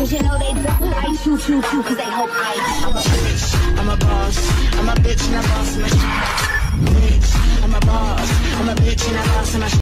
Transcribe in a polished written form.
Cause you know they don't like you, cause they hope I'm a bitch, I'm a boss, I'm a bitch and a boss, I'm a bitch, I'm a boss, I'm a bitch and a boss, I'm a